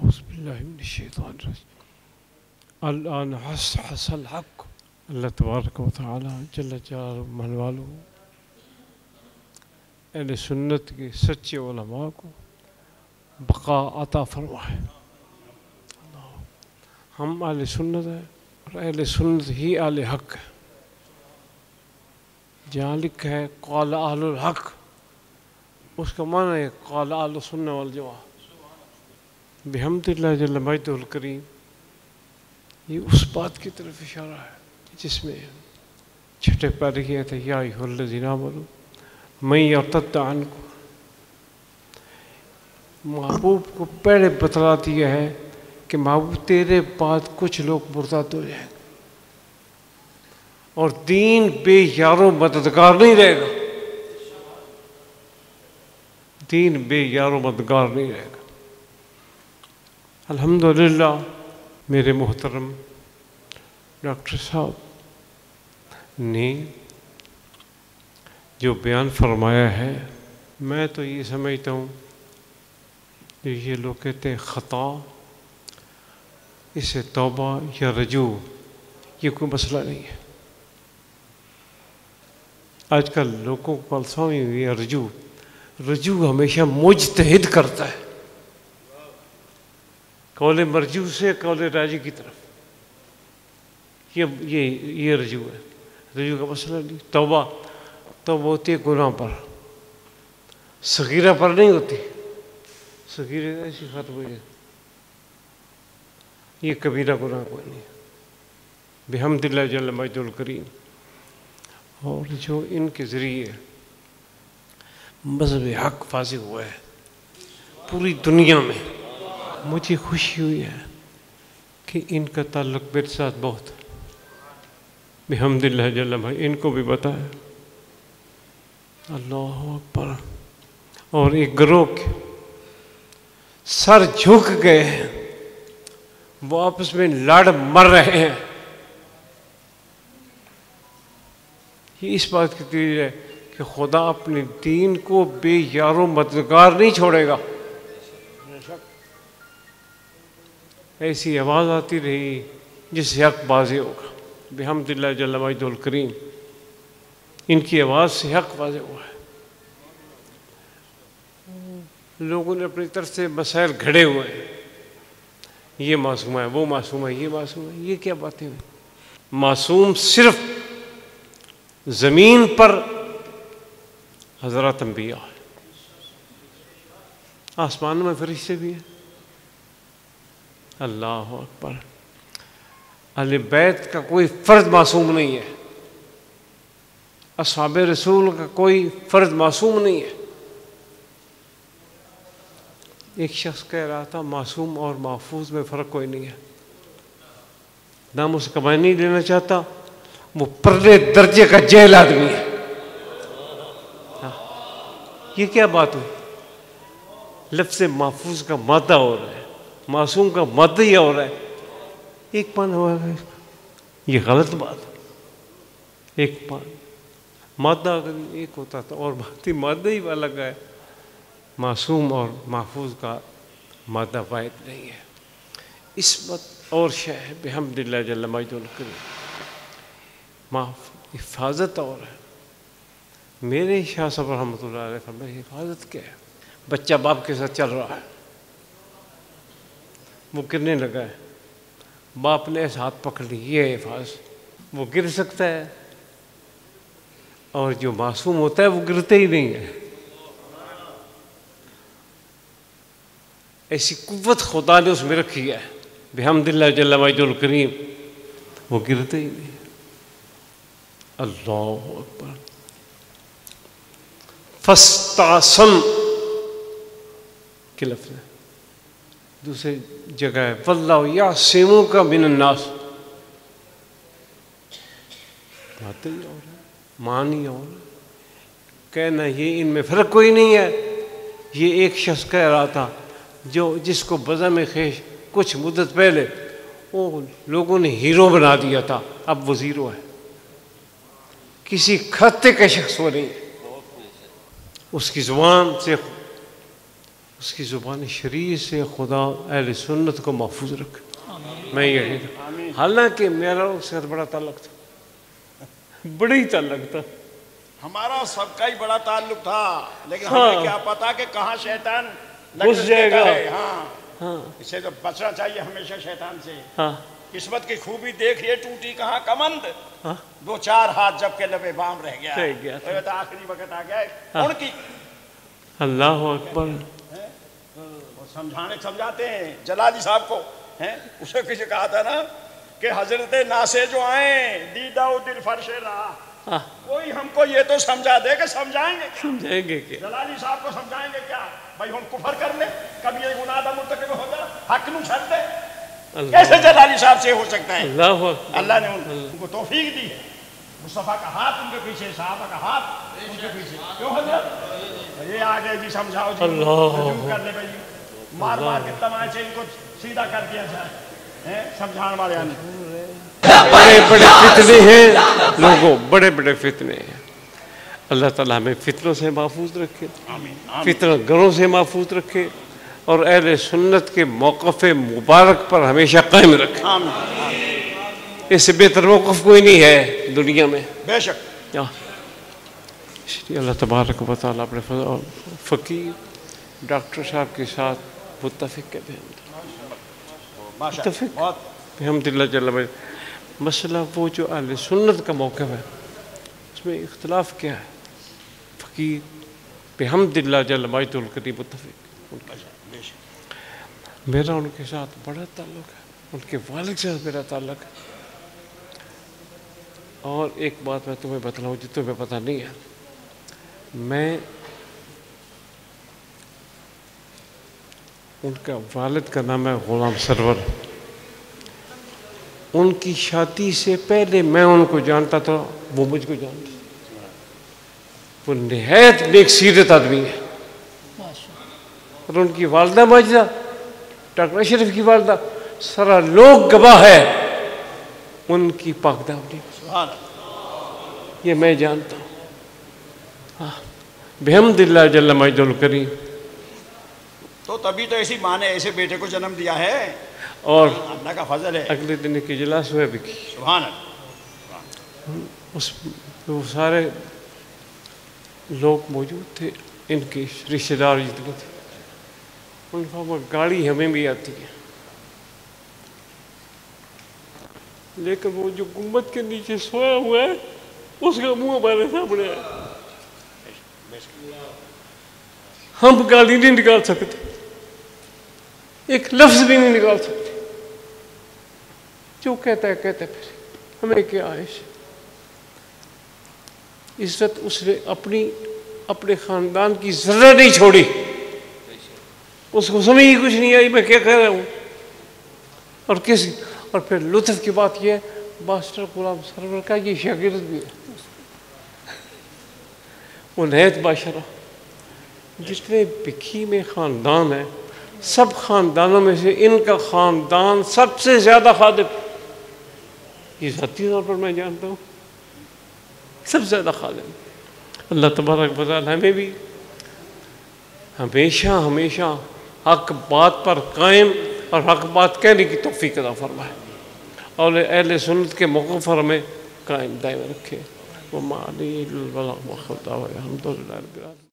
अल्लाह hustle हक। अल्लाह तबारक व तआला जल्ल जलालुहु मनवालू अहले सुन्नत के सच्चे उलमा को बका अता फरमाए। हम अहले सुन्नत हैं और अहले सुन्नत ही अहले हक है। जहाँ लिखा है क़ाल अहलुल हक, उसका माना है क़ाल अहलुस सुन्नह वल जमाअह। बिहम्दिल्लाह जल्ल मजदुहुल करीम, ये उस बात की तरफ इशारा है जिसमें छठे पैरे की है या अय्युहल्लज़ीना आमनू मैं यर्तद्द अन्कुम। महबूब को पहले बतला दिया है कि महबूब तेरे बाद कुछ लोग मुर्तद हो जाएंगे और दीन बेयारो मददगार नहीं रहेगा। दीन बेयारो मददगार नहीं रहेगा। अल्हम्दुलिल्लाह मेरे मोहतरम डॉक्टर साहब ने जो बयान फरमाया है, मैं तो ये समझता हूँ कि ये लोग कहते हैं ख़ता, इसे तौबा या रजू, ये कोई मसला नहीं है। आजकल लोगों को फलसफा हुई है रजू। रजू हमेशा मुजतहिद करता है, कौले मरजू से कौले राजी की तरफ। ये रजू है। रजू का मसला नहीं। तौबा तो होती है गुनाह पर, सगीरा पर नहीं होती। सगीरे ऐसी खत्म हो जाए, ये कबीरा गुनाह कोई नहीं। बिहम्दिल्लाह जल्ल मजदुहुल करीम। और जो इनके ज़रिए मज़हब हक फाज़िल हुआ है पूरी दुनिया में, मुझे खुशी हुई है कि इनका ताल्लुक़ मेरे साथ बहुत है। बिहम्दिल्लाह जल्ल भाई इनको भी बताया। अल्लाह अकबर। और एक गिरोह के सर झुक गए हैं, वो आपस में लड़ मर रहे हैं। ये इस बात की दलील है कि खुदा अपने दीन को बेयारो मददगार नहीं छोड़ेगा। ऐसी आवाज़ आती रही जिससे हक बाज़ी होगा। बिहम्दिल्लाह जल्ल मजदुहुल करीम, इनकी आवाज़ से हक वाज़े हुआ है। लोगों ने अपनी तरफ से मसाइल घड़े हुए हैं, ये मासूम है, वो मासूम है, ये मासूम है। ये क्या बातें हैं? मासूम सिर्फ ज़मीन पर हज़रत अंबिया है, आसमान में फरिश्ते भी हैं। अल्लाह अकबर। अहले बैत का कोई फ़र्द मासूम नहीं है, अस्हाबे रसूल का कोई फ़र्द मासूम नहीं है। एक शख्स कह रहा था मासूम और महफूज में फ़र्क कोई नहीं है। नाम उसे कमाई नहीं लेना चाहता, वो परले दर्जे का जेल आदमी है। ये क्या बात हुई? लफ्ज़ महफूज का मादा हो रहा है, मासूम का मादा ही हो रहा है। एक पान हुआ है, ये गलत बात है। एक पान मादा अगर एक होता था और बाती मादा ही अलग है। मासूम और महफूज का मादा वाहिद नहीं है। इस्मत और शय है। बिहम्दिल्लाह जल्ल मजदुहुल करीम। हिफाजत और है। मेरे शाह साहब रहमतुल्लाह अलैह फरमाए हिफाजत क्या है? बच्चा बाप के साथ चल रहा है, वो गिरने लगा है, बाप ने ऐसा हाथ पकड़ ली, ये हिफाजत। वो गिर सकता है और जो मासूम होता है वो गिरते ही नहीं है। ऐसी कुव्वत खुदा ने उसमें रखी है। बिहम्दिल्लाह जल्ल मजदुहुल करीम, वो गिरते ही नहीं। अल्लाह अकबर। फस्तासम के लफ्ज़ है। दूसरी जगह है वल्लाहु यासिमुका मिनन्नास। बात ही और है, मान ही और कहना ये इनमें फ़र्क कोई नहीं है। ये एक शख्स कह रहा था जो जिसको बज़म ख़ैश कुछ मुद्दत पहले वो लोगों ने हीरो बना दिया था, अब वो ज़ीरो है। किसी खत्ते का शख्स वो नहीं। उसकी ज़ुबान से उसकी ज़ुबान शरीफ से खुदा अहले सुन्नत को महफूज रखे। मैं ये कहता, हालांकि मेरा उससे बड़ा ताल्लुक था, बड़ा ही ताल्लुक था, हमारा सबका ही बड़ा ताल्लुक था, लेकिन हाँ। हमें क्या पता कि कहाँ शैतान घुस जाएगा। हाँ, हाँ इसे तो बचना चाहिए हमेशा शैतान से। हाँ किस्मत की खूबी देखिए, टूटी कहाँ कमंद, हाँ 2-4 हाथ जब के लबे बाम रह गया, रह गया था। तो आखिरी वक्त आ गया हाँ। उनकी। अल्लाह अकबर। वो समझाते हैं जलाली साहब को, हैं उसे किसी कहा था ना कि हजरत नासे जो आए दीदा दिल फरशे रहा, हाँ कोई हमको ये तो समझा दे कि समझाएंगे समझाएंगे क्या? जलाली साहब को समझाएंगे क्या भाई, हम कुफर कर ले, कभी ये गुनाह दा मुर्तकिब हो जा, हक नु छड़ दे, कैसे जलाली साहब से हो सकता है? अल्लाह अकबर। अल्लाह ने उनको तौफीक दी है। मुस्तफा का हाथ उनके पीछे, सहाबा का हाथ उनके पीछे, क्यों हजरत? ये आ गए जी, समझाओ जी, रजू कर ले भाई, मार मार के तमाचे इनको सीधा कर दिया जाए, हैं समझाने वाले आने। बड़े बड़े फितने हैं लोगों, बड़े बड़े फितने हैं। अल्लाह ताला हमें फितनों से महफूज रखे, फितना गरों से महफूज रखे, और अहले सुन्नत के मौक़िफ़ मुबारक पर हमेशा कायम रखे। इससे बेहतर मौक़िफ़ कोई नहीं है दुनिया में, बेशक। इसलिए अल्लाह तबारक व तआला अपने फ़कीर डॉक्टर साहब के साथ मुत्तफ़िक़ के अल्हम्दुलिल्लाह जल्ल वअला। मसला वो जो अहले सुन्नत का मौक़िफ़ है, उसमें इख्तिलाफ़ क्या है? फ़कीर बिहम्दिल्लाह जल्ल मजदुल करीम मुत्तफ़िक़। मेरा उनके साथ बड़ा ताल्लुक़ है, उनके वालिद से मेरा ताल्लुक़ है। और एक बात मैं तुम्हें बतलाऊँ जो तुम्हें पता नहीं है, मैं उनका वालिद का नाम है ग़ुलाम सरवर। उनकी शादी से पहले मैं उनको जानता था, वो मुझको जानता था। वो निहायत नेक सीरत आदमी है। और उनकी वालदा माजिदा डॉक्टर अशरफ की वालदा, सारा लोग गवाह है उनकी पाकदामनी, ये मैं जानता हूँ। हाँ बिहम्दिल्लाह जल्ल मजदुल करीम। तो तभी तो ऐसी माँ ने ऐसे बेटे को जन्म दिया है, और अल्लाह का फजल है। अगले दिन की इजलास हुआ भी की, सुभान अल्लाह। उस वो सारे लोग मौजूद थे, इनके रिश्तेदार जितने थे। उनका गाड़ी हमें भी आती है, लेकिन वो जो गुम्बद के नीचे सोया हुआ है उसका मुंह हमारे सामने है। हम गाली नहीं निकाल सकते, एक लफ्ज भी नहीं निकाल सकते। जो कहता है कहते फिर, हमें क्या है? इज्जत उसने अपने खानदान की जरा नहीं छोड़ी, उसको समझ ही कुछ नहीं आई मैं क्या कह रहा हूँ। और फिर लुत्फ की बात यह है, मास्टर गुलाम सरवर का ये शागिर्द भी है। वो नहत बाशरा, जितने बिखी में ख़ानदान है, सब ख़ानदानों में से इनका ख़ानदान सबसे ज़्यादा खादिम, ये ज़ाती तौर पर मैं जानता हूँ, सबसे ज़्यादा खादिम। अल्लाह तबारक व तआला हमें भी हमेशा हमेशा हक बात पर कायम और हक बात कहने की तौफीक अता फरमाए, और अहले सुन्नत के मौक़िफ़ पर हमें कायम दायम रखे। वो माली